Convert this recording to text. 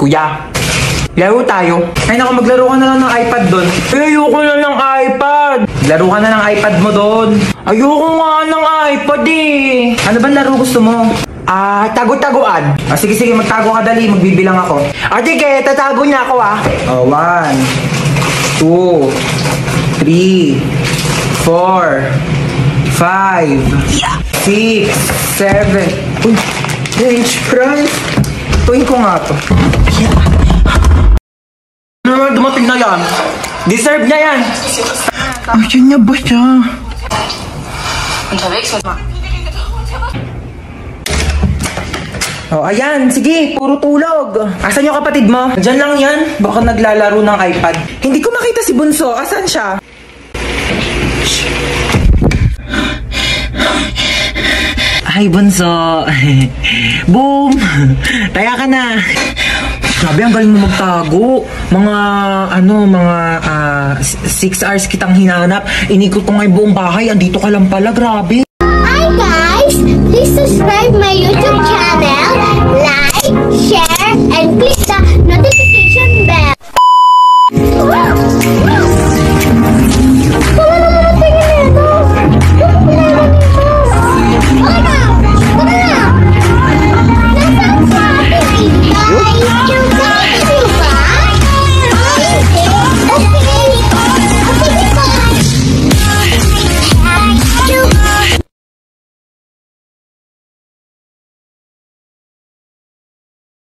kuya. Laro tayo. Ay naku, maglaro ka na lang ng iPad doon. Ayoko na ng iPad. Laro ka na ng iPad mo doon. Ayoko nga ng iPad eh. Ano ba laro gusto mo? Tago-taguan. Sige, magtago ka dali. Magbibilang ako. Sige, tatago niya ako 1, 2, 3, 4, 5, 6, 7. Uy, French fries. Tuwin ko nga to. Ano naman dumating na yan? Deserve niya yan. Ayun niya ba siya? Ayan, sige, puro tulog. Asan yung kapatid mo? Diyan lang yan. Baka naglalaro ng iPad. Hindi ko makita si Bunso. Asan siya? Hi, Bunso. Boom! Taya ka na. Sabi, ang galing mo magtago. Mga 6 hours kitang hinanap. Inikot ko nga yung buong bahay. Andito ka lang pala, grabe.